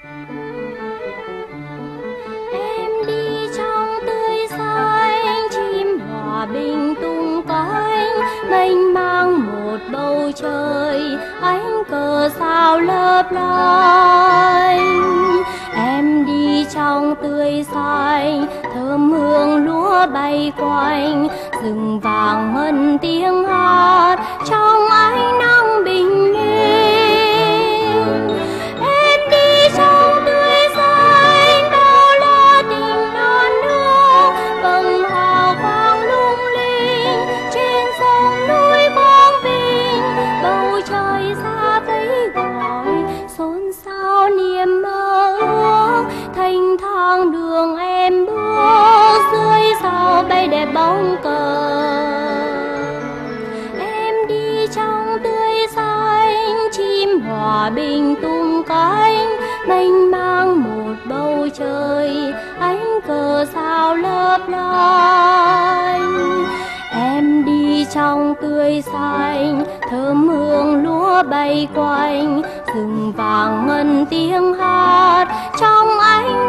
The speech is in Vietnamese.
Em đi trong tươi xanh, chim hòa bình tung cánh, mênh mang một bầu trời, ánh cờ sao lấp lánh. Em đi trong tươi xanh, thơm hương lúa bay quanh, rừng vàng ngân tiếng hát trong ánh nắng bình yên. Em đi trong tươi xanh, bao la tình non nước, vầng hào quang lung linh trên sông núi quang vinh. Bầu trời xa vẫy gọi, xôn xao niềm mơ ước, thanh thang đường em bước, dưới sao bay đẹp bóng cờ. Em đi trong tươi xanh, chim hòa bình tung cánh, mênh mang một bầu trời, ánh cờ sao lấp lánh. Em đi trong tươi xanh, thơm hương lúa bay quanh, rừng vàng ngân tiếng hát trong ánh